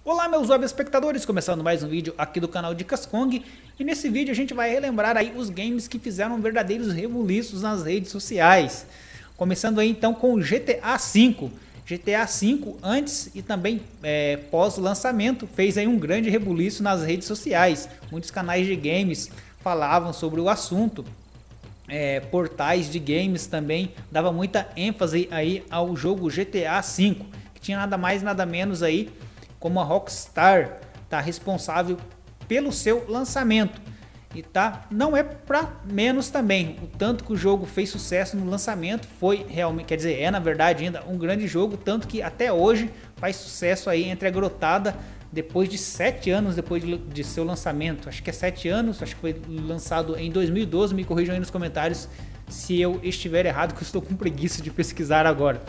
Olá meus web espectadores, começando mais um vídeo aqui do canal Dicas Kong. E nesse vídeo a gente vai relembrar aí os games que fizeram verdadeiros rebuliços nas redes sociais. Começando aí então com o GTA V. GTA V antes e também pós lançamento fez aí um grande rebuliço nas redes sociais. Muitos canais de games falavam sobre o assunto. Portais de games também dava muita ênfase aí ao jogo GTA V, que tinha nada mais nada menos aí como a Rockstar tá responsável pelo seu lançamento. E tá, não é para menos também, o tanto que o jogo fez sucesso no lançamento foi realmente, quer dizer, na verdade ainda um grande jogo, tanto que até hoje faz sucesso aí entre a garotada depois de 7 anos depois de seu lançamento. Acho que é 7 anos, acho que foi lançado em 2012, me corrijam aí nos comentários se eu estiver errado, que eu estou com preguiça de pesquisar agora.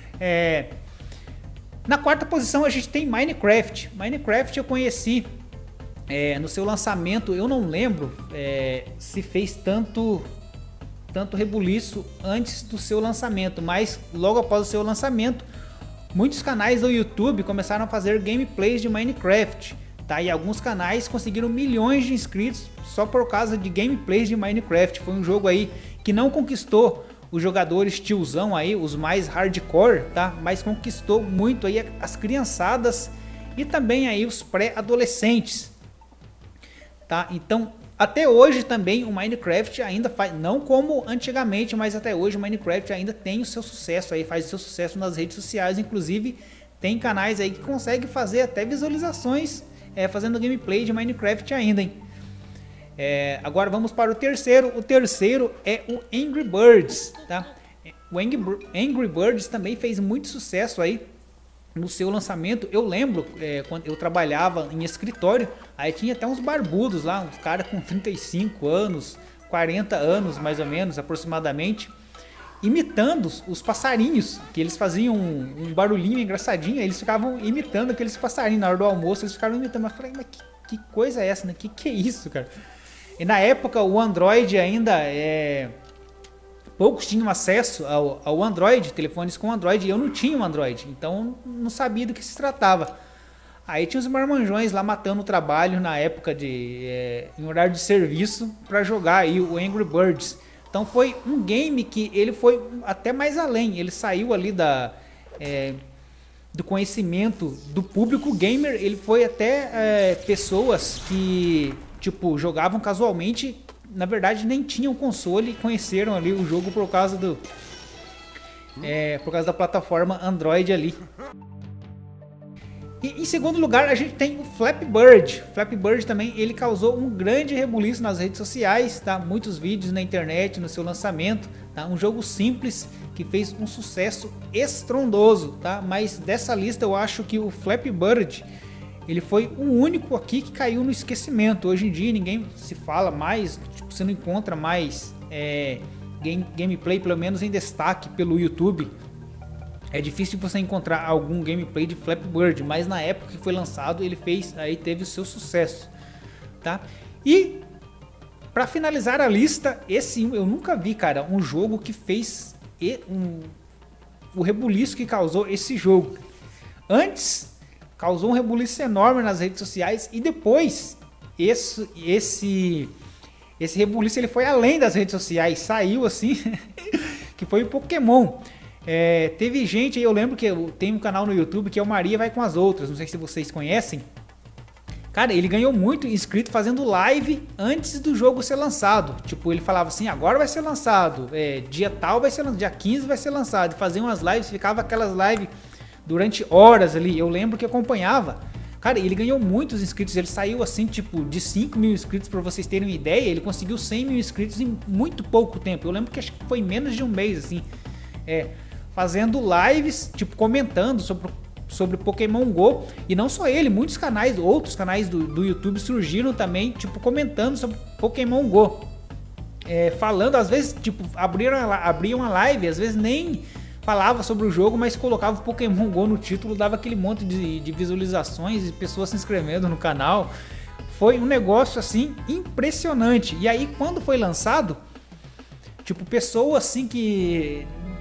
Na quarta posição a gente tem Minecraft. Minecraft eu conheci no seu lançamento, eu não lembro se fez tanto rebuliço antes do seu lançamento, mas logo após o seu lançamento, muitos canais do YouTube começaram a fazer gameplays de Minecraft, tá? E alguns canais conseguiram milhões de inscritos só por causa de gameplays de Minecraft. Foi um jogo aí que não conquistou os jogadores tiozão aí, os mais hardcore, tá? Mas conquistou muito aí as criançadas e também aí os pré-adolescentes, tá? Então, até hoje também o Minecraft ainda faz, não como antigamente, mas até hoje o Minecraft ainda tem o seu sucesso aí, faz o seu sucesso nas redes sociais. Inclusive, tem canais aí que conseguem fazer até visualizações fazendo gameplay de Minecraft ainda, hein? Agora vamos para o terceiro. O terceiro é o Angry Birds, tá? O Angry Birds também fez muito sucesso aí no seu lançamento. Eu lembro quando eu trabalhava em escritório, aí tinha até uns barbudos lá, uns caras com 35 anos, 40 anos mais ou menos aproximadamente, imitando os passarinhos, que eles faziam um barulhinho engraçadinho, eles ficavam imitando aqueles passarinhos na hora do almoço, eles ficavam imitando. Mas eu falei, mas que coisa é essa, né? Que é isso, cara? E na época o Android ainda poucos tinham acesso ao Android, telefones com Android, e eu não tinha um Android, então não sabia do que se tratava. Aí tinha os marmanjões lá matando o trabalho na época em horário de serviço para jogar aí o Angry Birds. Então foi um game que ele foi até mais além, ele saiu ali do conhecimento do público gamer, ele foi até pessoas que tipo jogavam casualmente, na verdade nem tinham console e conheceram ali o jogo por causa da plataforma Android ali. E em segundo lugar a gente tem o Flappy Bird. Flappy Bird também ele causou um grande rebuliço nas redes sociais, tá? Muitos vídeos na internet no seu lançamento, tá? Um jogo simples que fez um sucesso estrondoso, tá? Mas dessa lista eu acho que o Flappy Bird ele foi o único aqui que caiu no esquecimento. Hoje em dia ninguém se fala mais, tipo, você não encontra mais gameplay, pelo menos em destaque pelo YouTube. É difícil você encontrar algum gameplay de Flappy Bird, mas na época que foi lançado ele teve o seu sucesso, tá? E para finalizar a lista, esse eu nunca vi, cara, um jogo que fez o rebuliço que causou esse jogo. Antes causou um rebuliço enorme nas redes sociais e depois esse rebuliço ele foi além das redes sociais, saiu assim, que foi o Pokémon. Teve gente aí, eu lembro que tem um canal no YouTube que é o Maria Vai Com As Outras, não sei se vocês conhecem. Cara, ele ganhou muito inscrito fazendo live antes do jogo ser lançado. Tipo, ele falava assim, agora vai ser lançado, dia tal vai ser lançado, dia 15 vai ser lançado. E fazia umas lives, ficava aquelas lives durante horas ali, eu lembro que acompanhava. Cara, ele ganhou muitos inscritos, ele saiu assim, tipo, de 5 mil inscritos, pra vocês terem uma ideia, ele conseguiu 100 mil inscritos em muito pouco tempo. Eu lembro que acho que foi menos de um mês, assim, fazendo lives, tipo, comentando sobre Pokémon GO. E não só ele, muitos canais, outros canais do YouTube surgiram também, tipo, comentando sobre Pokémon GO. Falando, às vezes, tipo, abriam a live, às vezes nem falava sobre o jogo, mas colocava Pokémon GO no título, dava aquele monte de visualizações e pessoas se inscrevendo no canal. Foi um negócio, assim, impressionante. E aí, quando foi lançado, tipo, pessoas, assim, que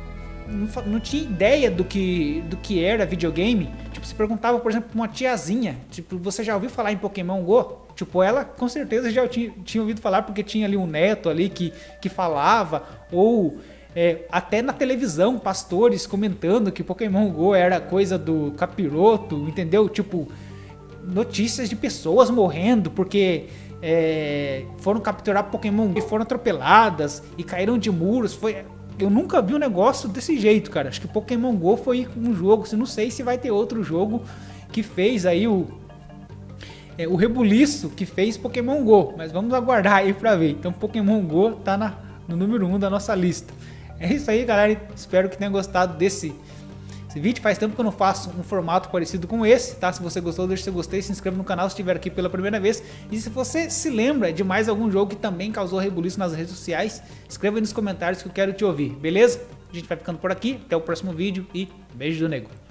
não tinha ideia do que era videogame. Tipo, se perguntava, por exemplo, pra uma tiazinha, tipo, você já ouviu falar em Pokémon Go? Tipo, ela com certeza já tinha ouvido falar, porque tinha ali um neto ali que falava, ou até na televisão, pastores comentando que Pokémon Go era coisa do capiroto, entendeu? Tipo, notícias de pessoas morrendo porque foram capturar Pokémon e foram atropeladas e caíram de muros. Eu nunca vi um negócio desse jeito, cara. Acho que Pokémon Go foi um jogo, não sei se vai ter outro jogo que fez aí o rebuliço que fez Pokémon Go, mas vamos aguardar aí pra ver. Então Pokémon Go tá no número 1 da nossa lista. É isso aí, galera, espero que tenham gostado desse vídeo. Faz tempo que eu não faço um formato parecido com esse, tá? Se você gostou, deixa seu gostei, se inscreva no canal se estiver aqui pela primeira vez. E se você se lembra de mais algum jogo que também causou rebuliço nas redes sociais, escreva aí nos comentários que eu quero te ouvir, beleza? A gente vai ficando por aqui, até o próximo vídeo e beijo do nego.